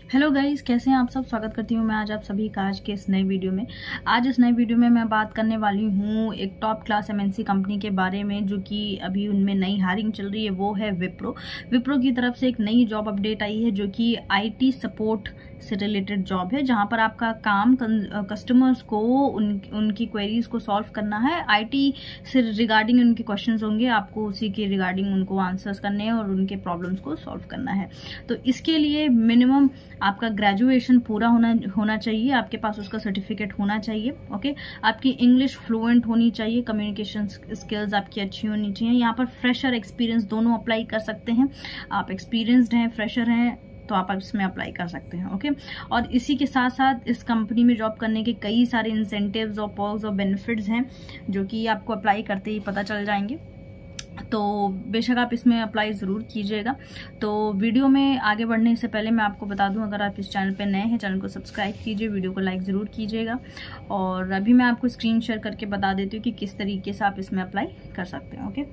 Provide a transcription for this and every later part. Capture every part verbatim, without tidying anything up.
Hello guys, कैसे हैं आप सब। स्वागत करती हूँ मैं आज आप सभी का आज के इस नए वीडियो में। आज इस नए वीडियो में मैं बात करने वाली हूँ एक टॉप क्लास एमएनसी कंपनी के बारे में, जो कि अभी उनमें नई हायरिंग चल रही है। वो है विप्रो। विप्रो की तरफ से एक नई जॉब अपडेट आई है, जो कि आईटी सपोर्ट से रिलेटेड जॉब है, जहां पर आपका काम कस्टमर्स को उन, उनकी क्वेरीज को सॉल्व करना है। आईटी से रिगार्डिंग उनके क्वेश्चंस होंगे, आपको उसी के रिगार्डिंग उनको आंसर्स करने हैं और उनके प्रॉब्लम्स को सॉल्व करना है। तो इसके लिए मिनिमम आपका ग्रेजुएशन पूरा होना होना चाहिए, आपके पास उसका सर्टिफिकेट होना चाहिए। ओके, आपकी इंग्लिश फ्लुएंट होनी चाहिए, कम्युनिकेशन स्किल्स आपकी अच्छी होनी चाहिए। यहाँ पर फ्रेशर एक्सपीरियंस दोनों अप्लाई कर सकते हैं। आप एक्सपीरियंसड हैं, फ्रेशर हैं, तो आप इसमें अप्लाई कर सकते हैं। ओके, और इसी के साथ साथ इस कंपनी में जॉब करने के कई सारे इंसेंटिव्स और पर्क्स और बेनिफिट्स हैं, जो कि आपको अप्लाई करते ही पता चल जाएंगे। तो बेशक आप इसमें अप्लाई ज़रूर कीजिएगा। तो वीडियो में आगे बढ़ने से पहले मैं आपको बता दूं, अगर आप इस चैनल पे नए हैं, चैनल को सब्सक्राइब कीजिए, वीडियो को लाइक ज़रूर कीजिएगा। और अभी मैं आपको स्क्रीन शेयर करके बता देती हूँ कि किस तरीके से आप इसमें अप्लाई कर सकते हैं। ओके,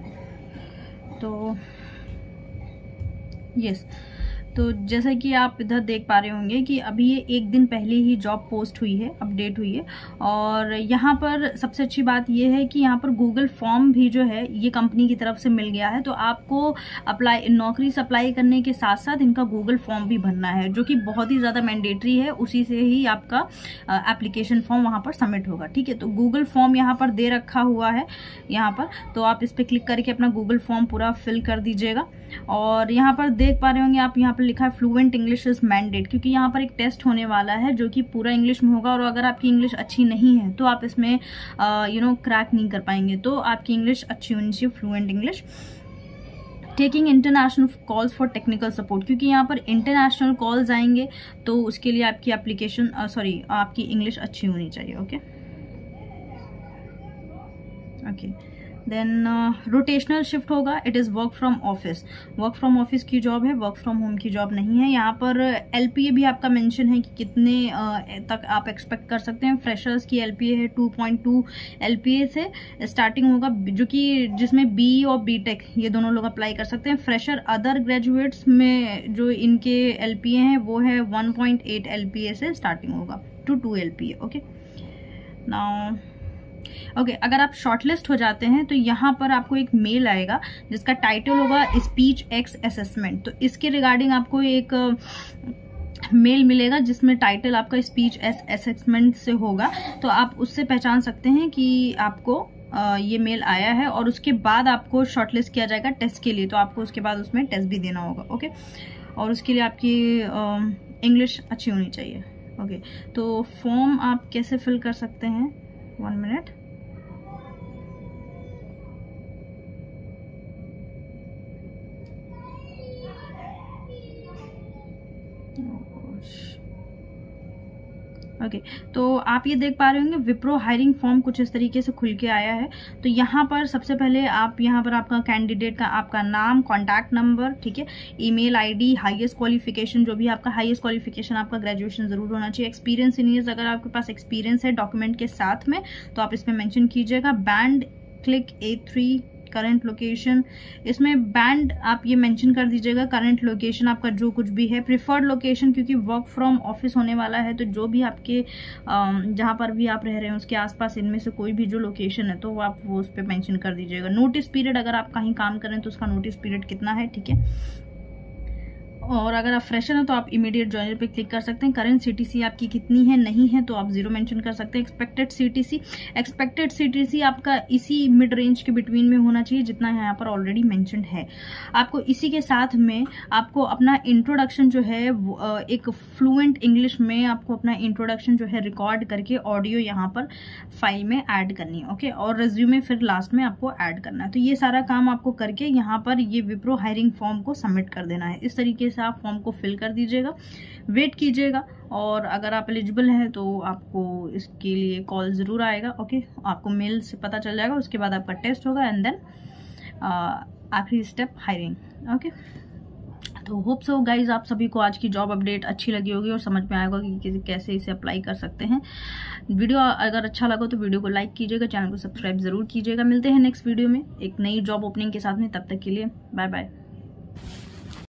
तो यस, तो जैसा कि आप इधर देख पा रहे होंगे कि अभी ये एक दिन पहले ही जॉब पोस्ट हुई है, अपडेट हुई है। और यहाँ पर सबसे अच्छी बात ये है कि यहाँ पर गूगल फॉर्म भी जो है ये कंपनी की तरफ से मिल गया है। तो आपको अप्लाई नौकरी से अप्लाई करने के साथ साथ इनका गूगल फॉर्म भी भरना है, जो कि बहुत ही ज़्यादा मैंडेटरी है। उसी से ही आपका एप्लीकेशन फॉर्म वहाँ पर सबमिट होगा। ठीक है, तो गूगल फॉर्म यहाँ पर दे रखा हुआ है यहाँ पर, तो आप इस पर क्लिक करके अपना गूगल फॉर्म पूरा फिल कर दीजिएगा। और यहाँ पर देख पा रहे होंगे आप, यहाँ पर लिखा है फ्लुएंट इंग्लिश इज मैंडेट, क्योंकि यहाँ पर एक टेस्ट होने वाला है जो कि पूरा इंग्लिश में होगा। और अगर आपकी इंग्लिश अच्छी नहीं है तो आप इसमें यू नो क्रैक नहीं कर पाएंगे। तो आपकी इंग्लिश अच्छी होनी चाहिए, fluent English. Taking international calls for technical support, क्योंकि यहाँ पर इंटरनेशनल कॉल्स आएंगे, तो उसके लिए आपकी एप्लीकेशन सॉरी आपकी इंग्लिश अच्छी होनी चाहिए। Okay okay then rotational shift होगा। It is work from office, work from office की जॉब है, वर्क फ्रॉम होम की जॉब नहीं है। यहाँ पर एलपीए भी आपका मेंशन है कि कितने uh, तक आप एक्सपेक्ट कर सकते हैं। फ्रेशर्स की एलपीए है टू पॉइंट टू एलपीए से स्टार्टिंग होगा, जो कि जिसमें बी और बीटेक ये दोनों लोग अप्लाई कर सकते हैं। फ्रेशर अदर ग्रेजुएट्स में जो इनके एलपीए हैं वो है वन पॉइंट एट एलपीए से स्टार्टिंग होगा two two LPA. Okay, now okay okay, अगर आप शॉर्टलिस्ट हो जाते हैं तो यहाँ पर आपको एक मेल आएगा जिसका टाइटल होगा स्पीच एक्स असेसमेंट। तो इसके रिगार्डिंग आपको एक मेल मिलेगा जिसमें टाइटल आपका स्पीच एक्स असेसमेंट से होगा। तो आप उससे पहचान सकते हैं कि आपको आ, ये मेल आया है। और उसके बाद आपको शॉर्टलिस्ट किया जाएगा टेस्ट के लिए, तो आपको उसके बाद उसमें टेस्ट भी देना होगा। ओके, और उसके लिए आपकी इंग्लिश अच्छी होनी चाहिए। ओके, तो फॉर्म आप कैसे फिल कर सकते हैं, वन मिनट। ओके okay, तो आप ये देख पा रहे होंगे विप्रो हायरिंग फॉर्म कुछ इस तरीके से खुल के आया है। तो यहाँ पर सबसे पहले आप यहाँ पर आपका कैंडिडेट का आपका नाम, कॉन्टैक्ट नंबर, ठीक है, ईमेल आईडी, हाईएस्ट क्वालिफिकेशन, जो भी आपका हाईएस्ट क्वालिफिकेशन आपका ग्रेजुएशन जरूर होना चाहिए। एक्सपीरियंस इन ईयर्स, अगर आपके पास एक्सपीरियंस है डॉक्यूमेंट के साथ में तो आप इसमें मेंशन कीजिएगा। Band click A three, current location, इसमें बैंड आप ये मेंशन कर दीजिएगा। करंट लोकेशन आपका जो कुछ भी है, प्रिफर्ड लोकेशन, क्योंकि वर्क फ्रॉम ऑफिस होने वाला है, तो जो भी आपके जहां पर भी आप रह रहे हैं उसके आसपास इनमें से कोई भी जो लोकेशन है तो वो आप वो उस पर मेंशन कर दीजिएगा। नोटिस पीरियड, अगर आप कहीं काम करें तो उसका नोटिस पीरियड कितना है, ठीक है। और अगर आप फ्रेशर हैं तो आप इमीडिएट ज्वाइनर पे क्लिक कर सकते हैं। करंट सीटीसी आपकी कितनी है, नहीं है तो आप जीरो मेंशन कर सकते हैं। एक्सपेक्टेड सीटीसी, एक्सपेक्टेड सीटीसी आपका इसी मिड रेंज के बिटवीन में होना चाहिए जितना यहाँ पर ऑलरेडी मेंशनड है। आपको इसी के साथ में आपको अपना इंट्रोडक्शन जो है एक फ्लुएंट इंग्लिश में आपको अपना इंट्रोडक्शन जो है रिकॉर्ड करके ऑडियो यहाँ पर फाइल में ऐड करनी है। ओके, और रिज्यूमे फिर लास्ट में आपको ऐड करना है। तो ये सारा काम आपको करके यहाँ पर ये विप्रो हायरिंग फॉर्म को सबमिट कर देना है। इस तरीके से आप फॉर्म को फिल कर दीजिएगा, वेट कीजिएगा। और अगर आप एलिजिबल हैं तो आपको इसके लिए कॉल जरूर आएगा। ओके, आपको मेल से पता चल जाएगा। उसके बाद आपका टेस्ट होगा एंड देन आखिरी स्टेप हायरिंग। ओके, तो होप सो गाइज आप सभी को आज की जॉब अपडेट अच्छी लगी होगी और समझ में आएगा कि कैसे इसे अप्लाई कर सकते हैं। वीडियो अगर अच्छा लगा तो वीडियो को लाइक कीजिएगा, चैनल को सब्सक्राइब जरूर कीजिएगा। मिलते हैं नेक्स्ट वीडियो में एक नई जॉब ओपनिंग के साथ में, तब तक के लिए बाय बाय।